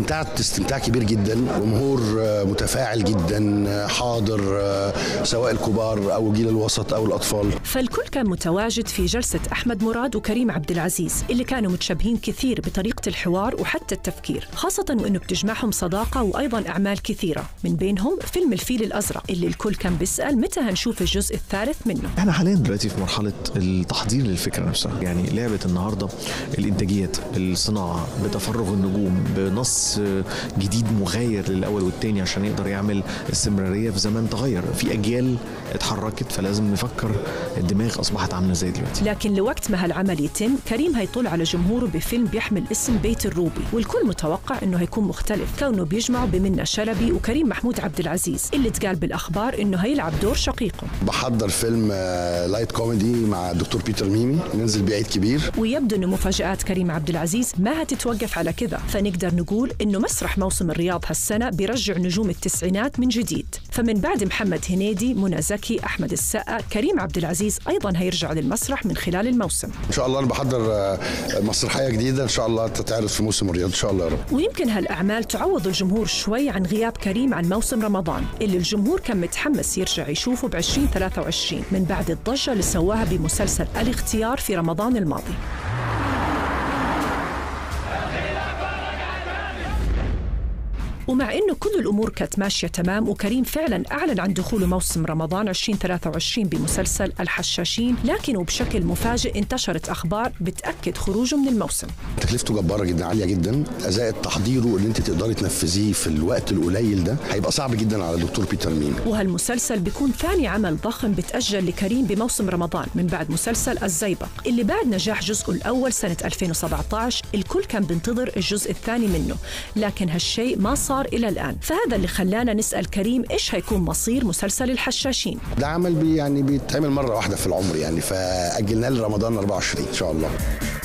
استمتعت استمتاع كبير جدا، جمهور متفاعل جدا حاضر، سواء الكبار أو جيل الوسط أو الأطفال. فالكل كان متواجد في جلسة أحمد مراد وكريم عبد العزيز اللي كانوا متشابهين كثير بطريقة الحوار وحتى التفكير، خاصة وإنه بتجمعهم صداقة وأيضا أعمال كثيرة، من بينهم فيلم الفيل الأزرق اللي الكل كان بيسأل متى هنشوف الجزء الثالث منه. احنا حاليا دلوقتي في مرحلة التحضير للفكرة نفسها، يعني لعبة النهاردة الإنتاجيات، الصناعة، بتفرغ النجوم، بنص جديد مغاير للأول والتاني عشان يقدر يعمل استمرارية في زمن تغير، في أجيال اتحركت، فلازم نفكر الدماغ أصبحت عاملة زي دلوقتي. لكن لوقت ما هالعمل يتم، كريم هيطل على جمهوره بفيلم بيحمل اسم بيت الروبي، والكل متوقع إنه هيكون مختلف كونه بيجمعه بمنة شلبي وكريم محمود عبد العزيز اللي تقال بالأخبار إنه هيلعب دور شقيقه. بحضر فيلم لايت كوميدي مع الدكتور بيتر ميمي، ننزل بعيد كبير. ويبدو إنه مفاجآت كريم عبد العزيز ما هتتوقف على كذا، فنقدر نقول إنه مسرح موسم الرياض هالسنة بيرجع نجوم التسعينات من جديد. فمن بعد محمد هنيدي، منى زكي، أحمد السقا، كريم عبد العزيز أيضا هيرجع للمسرح من خلال الموسم. إن شاء الله أنا بحضر مسرحية جديدة إن شاء الله تتعرض في موسم الرياض إن شاء الله يا رب. ويمكن هالأعمال تعوض الجمهور شوي عن غياب كريم عن موسم رمضان اللي الجمهور كان متحمس يرجع يشوفه ب2023 من بعد الضجة اللي سواها بمسلسل الاختيار في رمضان الماضي. ومع إنه كل الأمور كانت ماشية تمام وكريم فعلاً أعلن عن دخوله موسم رمضان 2023 بمسلسل الحشاشين، لكنه بشكل مفاجئ انتشرت أخبار بتأكد خروجه من الموسم. تكلفته جبارة جدا، عالية جدا، زائد تحضيره اللي انت تقدري تنفذيه في الوقت القليل ده هيبقى صعب جدا على دكتور بيتر ميمي. وهالمسلسل بيكون ثاني عمل ضخم بتأجل لكريم بموسم رمضان من بعد مسلسل الزيبق اللي بعد نجاح جزءه الأول سنة 2017 الكل كان بينتظر الجزء الثاني منه، لكن هالشيء ما صار إلى الآن. فهذا اللي خلانا نسأل كريم إيش هيكون مصير مسلسل الحشاشين. ده عمل يعني بيتعمل مرة واحدة في العمر يعني، فأجلناه لرمضان 24 إن شاء الله.